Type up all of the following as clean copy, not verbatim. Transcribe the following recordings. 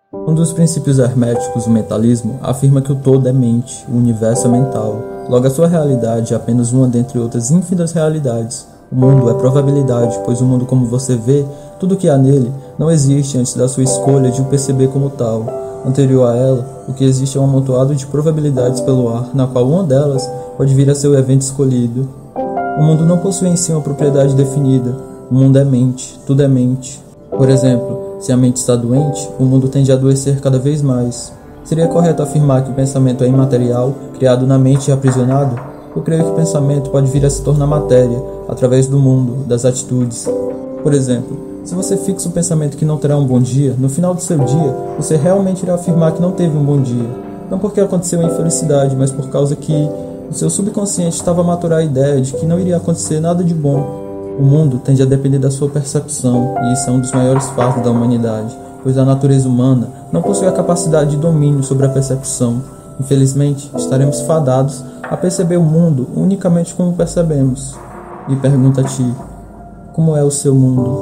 Um dos princípios herméticos do mentalismo afirma que o todo é mente, o universo é mental. Logo, a sua realidade é apenas uma dentre outras infinitas realidades. O mundo é probabilidade, pois o mundo como você vê, tudo que há nele, não existe antes da sua escolha de o perceber como tal. Anterior a ela, o que existe é um amontoado de probabilidades pelo ar, na qual uma delas pode vir a ser o evento escolhido. O mundo não possui em si uma propriedade definida. O mundo é mente, tudo é mente. Por exemplo, se a mente está doente, o mundo tende a adoecer cada vez mais. Seria correto afirmar que o pensamento é imaterial, criado na mente e aprisionado? Eu creio que o pensamento pode vir a se tornar matéria, através do mundo, das atitudes. Por exemplo, se você fixa o pensamento que não terá um bom dia, no final do seu dia, você realmente irá afirmar que não teve um bom dia. Não porque aconteceu uma infelicidade, mas por causa que o seu subconsciente estava a maturar a ideia de que não iria acontecer nada de bom. O mundo tende a depender da sua percepção, e isso é um dos maiores fatos da humanidade, pois a natureza humana não possui a capacidade de domínio sobre a percepção. Infelizmente, estaremos fadados a perceber o mundo unicamente como percebemos. E pergunto a ti, como é o seu mundo?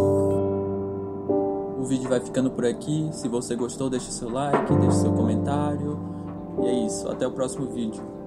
O vídeo vai ficando por aqui. Se você gostou, deixe seu like, deixe seu comentário. E é isso, até o próximo vídeo.